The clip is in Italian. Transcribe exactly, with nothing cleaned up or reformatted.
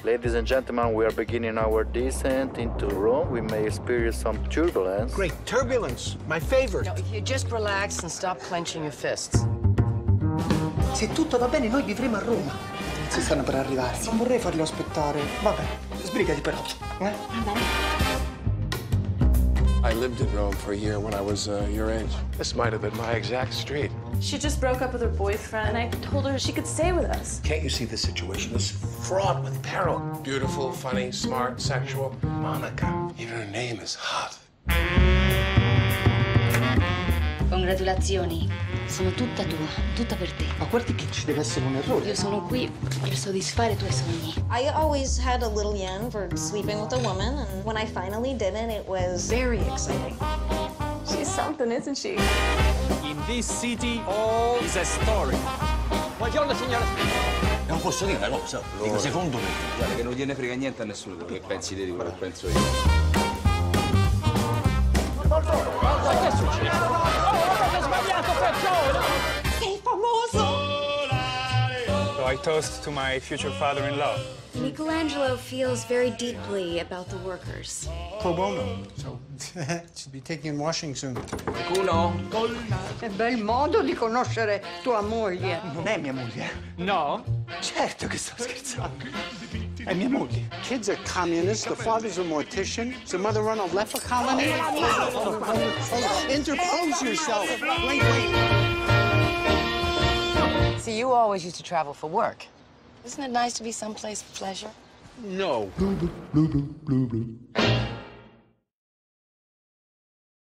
Ladies and gentlemen, we are beginning our descent into Rome. We may experience some turbulence. Great, turbulence, my favorite. No, if you just relax and stop clenching your fists. Se tutto va bene, noi vivremo a Roma. Si stanno per arrivare. Non vorrei farlo aspettare. Vabbè, sbrigati però. Eh? Va bene. I lived in Rome for a year when I was uh, your age. This might have been my exact street. She just broke up with her boyfriend, and I told her she could stay with us. Can't you see the situation is fraught with peril? Beautiful, funny, smart, sexual. Monica. Even her name is hot. Congratulazioni. Sono tutta tua, tutta per te. Ma guardi che ci deve essere un errore. Io sono qui per soddisfare i tuoi sogni. I always had a little yen for sleeping with a woman, and when I finally did it, it was very exciting. She's something, isn't she? In this city, all is a story. Buongiorno, signora. Non posso dire una cosa, dico secondo me. Guarda che non gliene frega niente a nessuno quello che pensi te di quello che penso io. Che è successo? Oh, ho sbagliato, persona! Sei famoso! So I toast to my future father-in-law. Michelangelo feels very deeply about the workers. Pro bono. So, should be taking washing soon. Uno? Che bel modo di conoscere tua moglie. Non è mia moglie. No? Certo che sto scherzando. È mia moglie. Kids are communists, the father's a mortician, the mother run a leper colony. Interpose yourself. Wait, wait. See, you always used to travel for work. Isn't it nice to be someplace for pleasure? No.